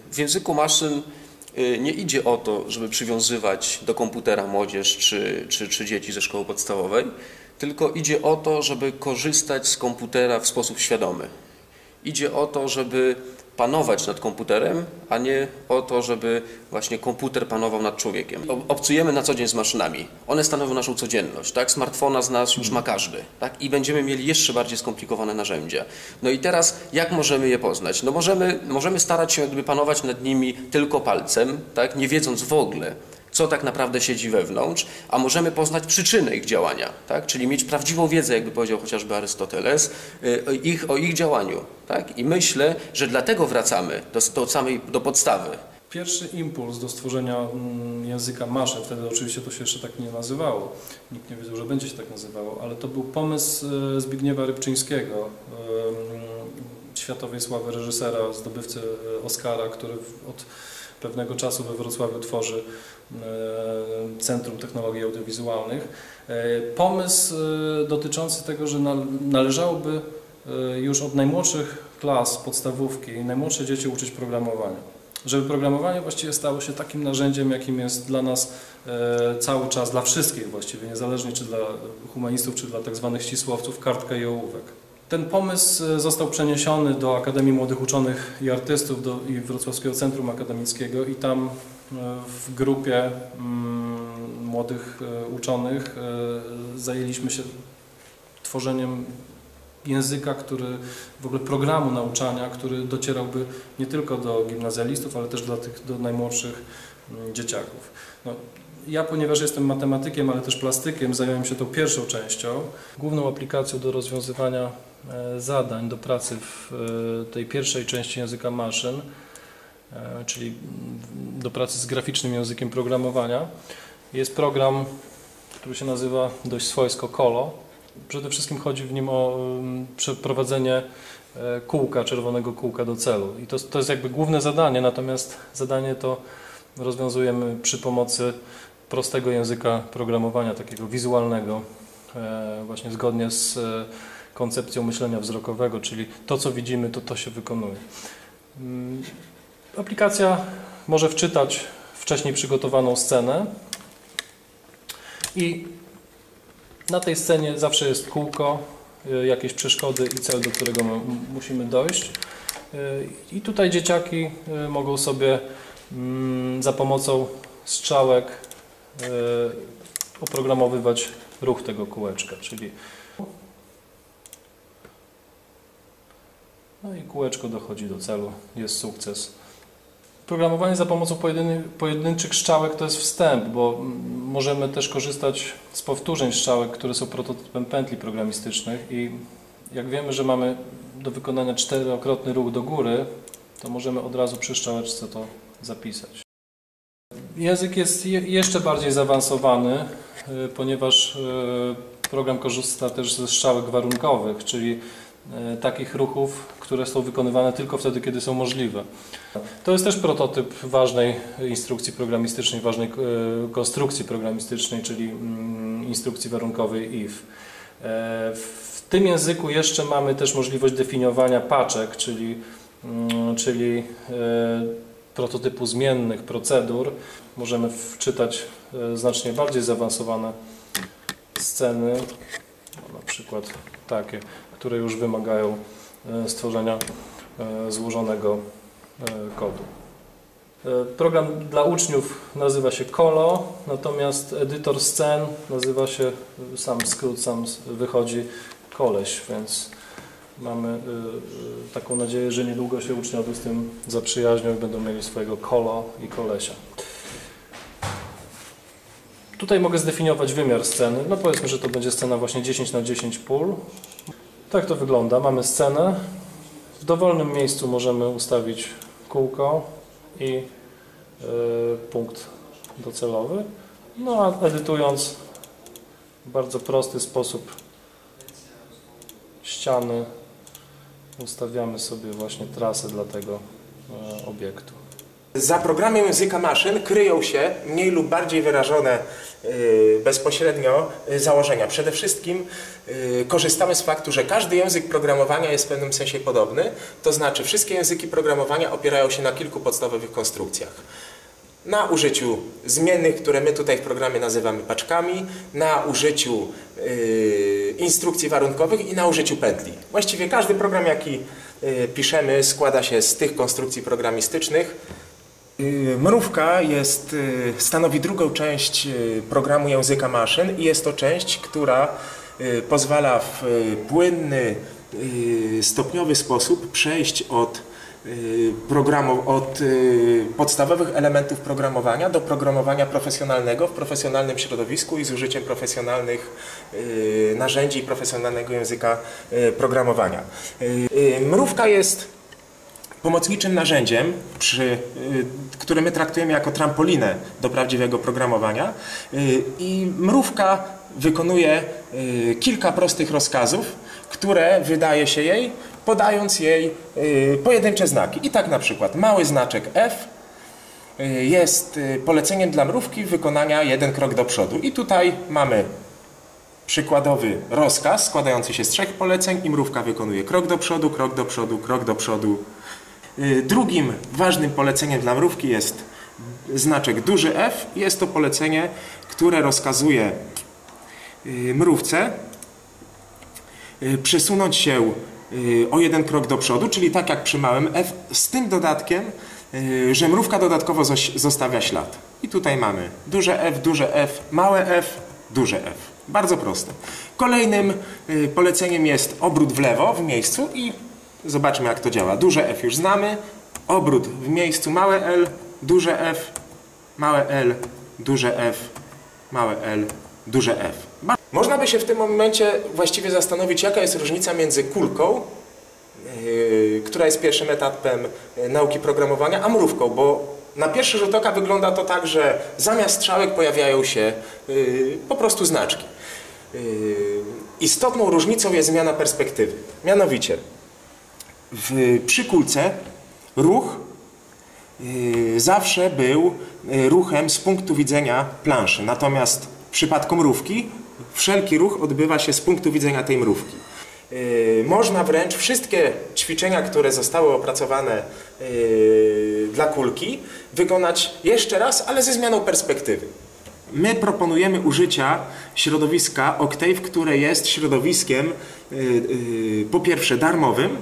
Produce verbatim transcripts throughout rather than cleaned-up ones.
W języku maszyn nie idzie o to, żeby przywiązywać do komputera młodzież czy, czy, czy dzieci ze szkoły podstawowej, tylko idzie o to, żeby korzystać z komputera w sposób świadomy. Idzie o to, żeby panować nad komputerem, a nie o to, żeby właśnie komputer panował nad człowiekiem. Obcujemy na co dzień z maszynami. One stanowią naszą codzienność, tak? Smartfona z nas już ma każdy, tak? I będziemy mieli jeszcze bardziej skomplikowane narzędzia. No i teraz jak możemy je poznać? No możemy, możemy starać się jakby panować nad nimi tylko palcem, tak? Nie wiedząc w ogóle, co tak naprawdę siedzi wewnątrz, a możemy poznać przyczynę ich działania, tak? Czyli mieć prawdziwą wiedzę, jakby powiedział chociażby Arystoteles, o ich, o ich działaniu. Tak? I myślę, że dlatego wracamy do, do samej do podstawy. Pierwszy impuls do stworzenia języka maszyn, wtedy oczywiście to się jeszcze tak nie nazywało, nikt nie wiedział, że będzie się tak nazywało, ale to był pomysł Zbigniewa Rybczyńskiego, światowej sławy reżysera, zdobywcy Oscara, który od pewnego czasu we Wrocławiu tworzy Centrum Technologii Audiowizualnych. Pomysł dotyczący tego, że należałoby już od najmłodszych klas podstawówki i najmłodsze dzieci uczyć programowania. Żeby programowanie właściwie stało się takim narzędziem, jakim jest dla nas cały czas, dla wszystkich właściwie, niezależnie czy dla humanistów, czy dla tak zwanych ścisłowców, kartka i ołówek. Ten pomysł został przeniesiony do Akademii Młodych Uczonych i Artystów do, i Wrocławskiego Centrum Akademickiego i tam w grupie mm, młodych uczonych zajęliśmy się tworzeniem języka, który, w ogóle programu nauczania, który docierałby nie tylko do gimnazjalistów, ale też dla tych do najmłodszych dzieciaków. No, ja, ponieważ jestem matematykiem, ale też plastykiem, zająłem się tą pierwszą częścią. Główną aplikacją do rozwiązywania zadań, do pracy w tej pierwszej części języka maszyn, czyli do pracy z graficznym językiem programowania, jest program, który się nazywa dość swojsko Kolo. Przede wszystkim chodzi w nim o przeprowadzenie kółka, czerwonego kółka do celu. I to, to jest jakby główne zadanie, natomiast zadanie to rozwiązujemy przy pomocy prostego języka programowania, takiego wizualnego, właśnie zgodnie z koncepcją myślenia wzrokowego, czyli to, co widzimy, to to się wykonuje. Aplikacja może wczytać wcześniej przygotowaną scenę i na tej scenie zawsze jest kółko, jakieś przeszkody i cel, do którego musimy dojść. I tutaj dzieciaki mogą sobie za pomocą strzałek oprogramowywać ruch tego kółeczka, czyli no i kółeczko dochodzi do celu, jest sukces. Programowanie za pomocą pojedynczych strzałek to jest wstęp, bo możemy też korzystać z powtórzeń strzałek, które są prototypem pętli programistycznych i jak wiemy, że mamy do wykonania czterokrotny ruch do góry, to możemy od razu przy strzałeczce to zapisać. Język jest jeszcze bardziej zaawansowany, ponieważ program korzysta też ze strzałek warunkowych, czyli takich ruchów, które są wykonywane tylko wtedy, kiedy są możliwe. To jest też prototyp ważnej instrukcji programistycznej, ważnej konstrukcji programistycznej, czyli instrukcji warunkowej if. W tym języku jeszcze mamy też możliwość definiowania paczek, czyli, czyli prototypu zmiennych procedur. Możemy wczytać znacznie bardziej zaawansowane sceny, na przykład takie, które już wymagają stworzenia złożonego kodu. Program dla uczniów nazywa się Kolo, natomiast edytor scen nazywa się, sam skrót sam wychodzi, Koleś, więc mamy taką nadzieję, że niedługo się uczniowie z tym zaprzyjaźnią i będą mieli swojego Kolo i Kolesia. Tutaj mogę zdefiniować wymiar sceny. No powiedzmy, że to będzie scena właśnie dziesięć na dziesięć pól. Tak to wygląda. Mamy scenę. W dowolnym miejscu możemy ustawić kółko i y, punkt docelowy. No a edytując w bardzo prosty sposób ściany ustawiamy sobie właśnie trasę dla tego y, obiektu. Za programem języka maszyn kryją się mniej lub bardziej wyrażone y, bezpośrednio y, założenia. Przede wszystkim y, korzystamy z faktu, że każdy język programowania jest w pewnym sensie podobny, to znaczy wszystkie języki programowania opierają się na kilku podstawowych konstrukcjach. Na użyciu zmiennych, które my tutaj w programie nazywamy paczkami, na użyciu y, instrukcji warunkowych i na użyciu pętli. Właściwie każdy program, jaki y, piszemy, składa się z tych konstrukcji programistycznych. Mrówka jest, stanowi drugą część programu języka maszyn i jest to część, która pozwala w płynny, stopniowy sposób przejść od, programu, od podstawowych elementów programowania do programowania profesjonalnego w profesjonalnym środowisku i z użyciem profesjonalnych narzędzi i profesjonalnego języka programowania. Mrówka jest pomocniczym narzędziem, przy, które my traktujemy jako trampolinę do prawdziwego programowania i mrówka wykonuje kilka prostych rozkazów, które wydaje się jej, podając jej pojedyncze znaki. I tak na przykład mały znaczek F jest poleceniem dla mrówki wykonania jeden krok do przodu. I tutaj mamy przykładowy rozkaz składający się z trzech poleceń i mrówka wykonuje krok do przodu, krok do przodu, krok do przodu. Drugim ważnym poleceniem dla mrówki jest znaczek duży F. Jest to polecenie, które rozkazuje mrówce przesunąć się o jeden krok do przodu, czyli tak jak przy małym F, z tym dodatkiem, że mrówka dodatkowo zostawia ślad. I tutaj mamy duże F, duże F, małe F, duże F. Bardzo proste. Kolejnym poleceniem jest obrót w lewo w miejscu i zobaczmy, jak to działa. Duże F już znamy, obrót w miejscu, małe L, duże F, małe L, duże F, małe L, duże F. Można by się w tym momencie właściwie zastanowić, jaka jest różnica między kulką, yy, która jest pierwszym etapem nauki programowania, a mrówką, bo na pierwszy rzut oka wygląda to tak, że zamiast strzałek pojawiają się yy, po prostu znaczki. Yy, istotną różnicą jest zmiana perspektywy. Mianowicie, w, przy kulce ruch yy, zawsze był ruchem z punktu widzenia planszy, natomiast w przypadku mrówki wszelki ruch odbywa się z punktu widzenia tej mrówki. Yy, można wręcz wszystkie ćwiczenia, które zostały opracowane yy, dla kulki, wykonać jeszcze raz, ale ze zmianą perspektywy. My proponujemy użycia środowiska Octave, które jest środowiskiem yy, yy, po pierwsze darmowym.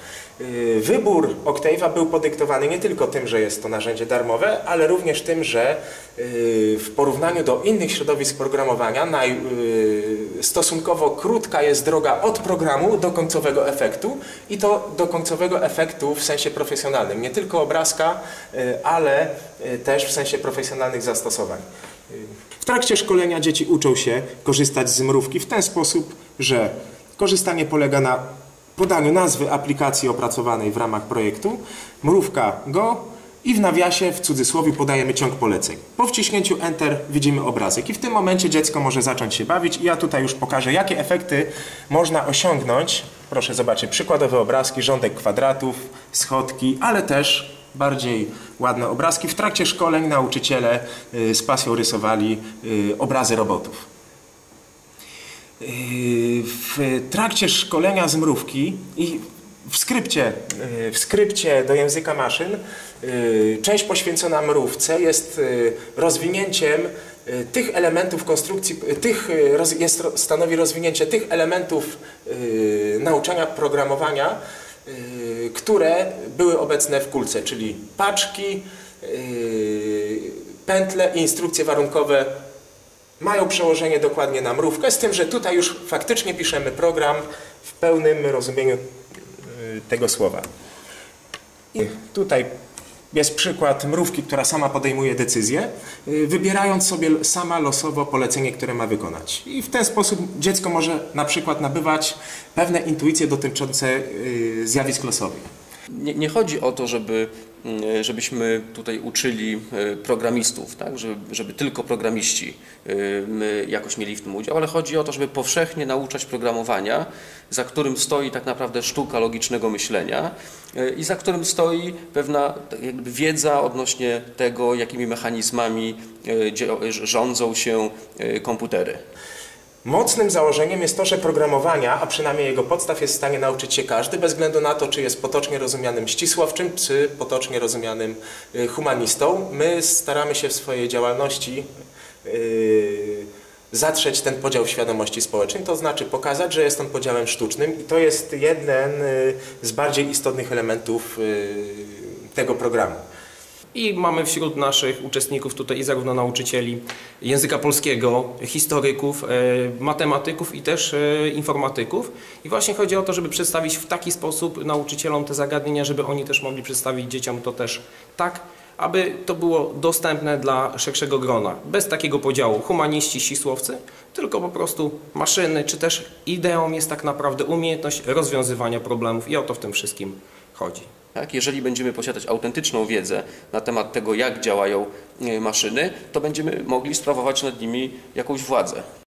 Wybór Octave'a był podyktowany nie tylko tym, że jest to narzędzie darmowe, ale również tym, że w porównaniu do innych środowisk programowania naj, stosunkowo krótka jest droga od programu do końcowego efektu i to do końcowego efektu w sensie profesjonalnym. Nie tylko obrazka, ale też w sensie profesjonalnych zastosowań. W trakcie szkolenia dzieci uczą się korzystać z mrówki w ten sposób, że korzystanie polega na podaniu nazwy aplikacji opracowanej w ramach projektu, mrówka Go i w nawiasie, w cudzysłowie, podajemy ciąg poleceń. Po wciśnięciu Enter widzimy obrazek i w tym momencie dziecko może zacząć się bawić i ja tutaj już pokażę, jakie efekty można osiągnąć. Proszę zobaczyć przykładowe obrazki, rządek kwadratów, schodki, ale też bardziej ładne obrazki. W trakcie szkoleń nauczyciele z pasją rysowali obrazy robotów. W trakcie szkolenia z mrówki i w skrypcie, w skrypcie do języka maszyn część poświęcona mrówce jest rozwinięciem tych elementów konstrukcji, tych, jest, stanowi rozwinięcie tych elementów nauczania programowania, które były obecne w kulce, czyli paczki, pętle i instrukcje warunkowe mają przełożenie dokładnie na mrówkę, z tym, że tutaj już faktycznie piszemy program w pełnym rozumieniu tego słowa. I tutaj jest przykład mrówki, która sama podejmuje decyzję, wybierając sobie sama losowo polecenie, które ma wykonać. I w ten sposób dziecko może na przykład nabywać pewne intuicje dotyczące zjawisk losowych. Nie, nie chodzi o to, żeby, żebyśmy tutaj uczyli programistów, tak? żeby, żeby tylko programiści jakoś mieli w tym udział, ale chodzi o to, żeby powszechnie nauczać programowania, za którym stoi tak naprawdę sztuka logicznego myślenia i za którym stoi pewna jakby wiedza odnośnie tego, jakimi mechanizmami rządzą się komputery. Mocnym założeniem jest to, że programowania, a przynajmniej jego podstaw, jest w stanie nauczyć się każdy, bez względu na to, czy jest potocznie rozumianym ścisłowczym, czy potocznie rozumianym humanistą. My staramy się w swojej działalności yy, zatrzeć ten podział świadomości społecznej, to znaczy pokazać, że jest on podziałem sztucznym i to jest jeden z bardziej istotnych elementów tego programu. I mamy wśród naszych uczestników tutaj i zarówno nauczycieli języka polskiego, historyków, matematyków i też informatyków. I właśnie chodzi o to, żeby przedstawić w taki sposób nauczycielom te zagadnienia, żeby oni też mogli przedstawić dzieciom to też tak, aby to było dostępne dla szerszego grona. Bez takiego podziału humaniści, ścisłowcy, tylko po prostu maszyny, czy też ideą jest tak naprawdę umiejętność rozwiązywania problemów i o to w tym wszystkim chodzi. Tak? Jeżeli będziemy posiadać autentyczną wiedzę na temat tego, jak działają maszyny, to będziemy mogli sprawować nad nimi jakąś władzę.